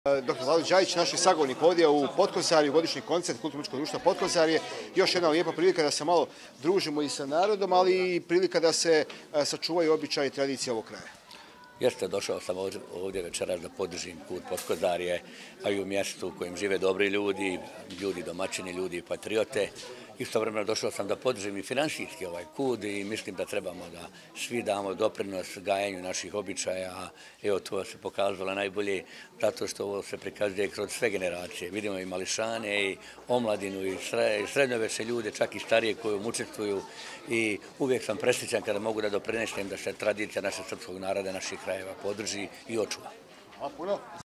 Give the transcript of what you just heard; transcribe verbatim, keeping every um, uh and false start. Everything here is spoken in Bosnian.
doktor Vlado Đajić, naš je sagovornik ovdje u Potkozarju, godišnji koncert Kulturno-umjetničkog društva Potkozarje. Još jedna lijepa prilika da se malo družimo i sa narodom, ali i prilika da se sačuvaju običaji i tradicije ovog kraja. Jeste, došao sam ovdje večeras da podržim put Potkozarje, a i u mjestu u kojem žive dobri ljudi, ljudi domaćini, ljudi patriote. Istovremeno došao sam da podržim i finansijski ovaj put i mislim da trebamo da svi damo doprinos gajenju naših običaja. Evo, to se pokazalo najbolje zato što ovo se prikazuje kroz sve generacije. Vidimo i mališane, i omladinu, i srednjoveče ljude, čak i starije koji učestvuju i uvijek sam presrećan kada mogu da doprinesem da se tradicija našeg srpskog naroda, naših krajeva podrži i očuva. Hvala puno.